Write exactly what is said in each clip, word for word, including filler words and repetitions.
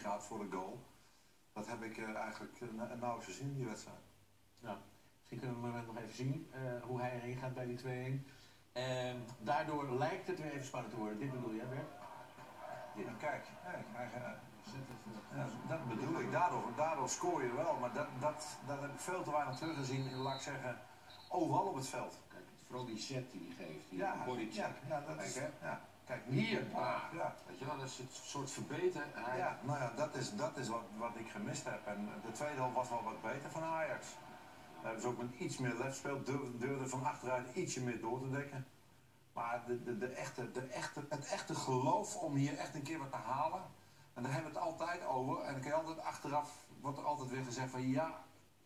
gaat voor de goal. Dat heb ik uh, eigenlijk uh, nauwelijks gezien in die wedstrijd. Nou, misschien kunnen we hem nog even zien uh, hoe hij erin gaat bij die twee-een. Uh, daardoor lijkt het weer even spannend te worden. Dit bedoel jij, Bert? Ja, kijk, kijk hij, uh, ja, dat bedoel ik. Daardoor, daardoor scoor je wel, maar dat, dat, dat heb ik veel te weinig teruggezien in, laat ik zeggen, overal op het veld. Kijk, vooral die set die hij geeft, die ja, bodycheck. Ja, ja, dat kijk, is, hè? Ja, kijk, hier, daar. Ja. Weet je wel, dat is het soort verbeteren. Hij... Ja, nou ja, dat is, dat is wat, wat ik gemist heb. En de tweede helft was wel wat beter van Ajax. Daar hebben ze ook met iets meer lef gespeeld, durfden van achteruit ietsje meer door te dekken. Maar de, de, de echte, de echte, het echte geloof om hier echt een keer wat te halen. En daar hebben we het altijd over. En dan kan je altijd achteraf, wordt er altijd weer gezegd van ja.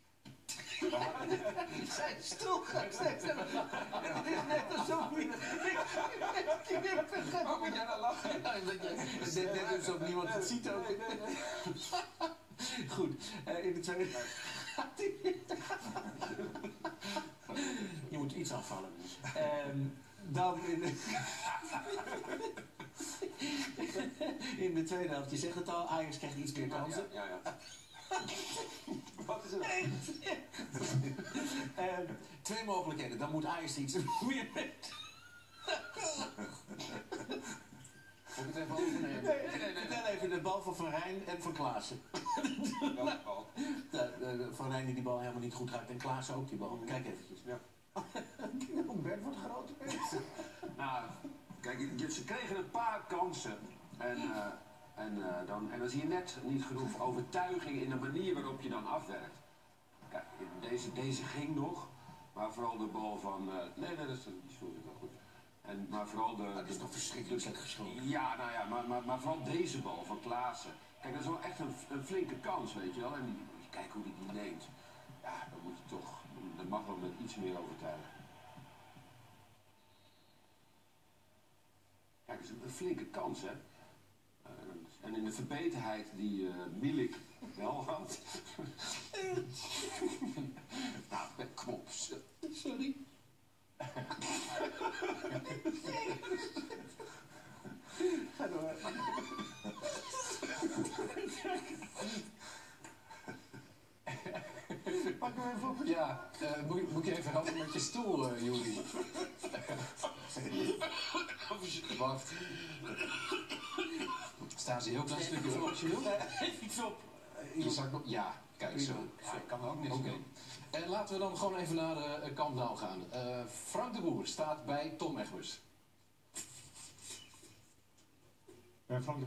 Zijn stoel gaat zitten. Het is net alsof je... Hoe moet jij nou lachen? Het is net alsof niemand het ziet ook. Goed, uh, in de tweede... Je moet iets afvallen. Um, dan in de... in de tweede helft, je zegt het al, Ajax krijgt iets meer kansen. Ja, ja, ja. Wat is het? uh, twee mogelijkheden, dan moet Ajax iets meer mee. Moet ik het even overnemen? Nee, nee, nee, nee. Vertel even de bal van Van Rijn en van Klaassen. Welke bal? De, de, de, Van Rijn die die bal helemaal niet goed raakt en Klaassen ook die bal. Kijk eventjes. Ja. Bert wordt groot. Nou, kijk, ze kregen een paar kansen. En, uh, en, uh, dan, en dan zie je net niet genoeg overtuiging in de manier waarop je dan afwerkt. Kijk, deze, deze ging nog. Maar vooral de bal van... Uh, nee, nee, dat is die voel ik wel goed. En, maar vooral de... Dat is toch verschrikkelijk slecht geschoten. Ja, nou ja, maar, maar, maar vooral deze bal van Klaassen. Kijk, dat is wel echt een, een flinke kans, weet je wel. En die, kijk hoe hij die, die neemt. Ja, dan moet je toch... Dat mag wel met iets meer overtuigen. Kijk, dat is een flinke kans, hè. Uh, en in de verbeterheid die uh, Milik wel had. Nou, kom op. Sorry. Ga door. Pak hem even op. Ja, uh, moet, moet je even helpen met je stoel, uh, Juri. Wacht. Staan ze een heel klein stukje op, Jules? Iets op. Je zak nog... Ja, kijk zo. Ja, ik kan er ook niks Oké. doen. En laten we dan gewoon even naar de uh, Camp Nou gaan. Uh, Frank de Boer staat bij Tom Egbers. Ja, Frank de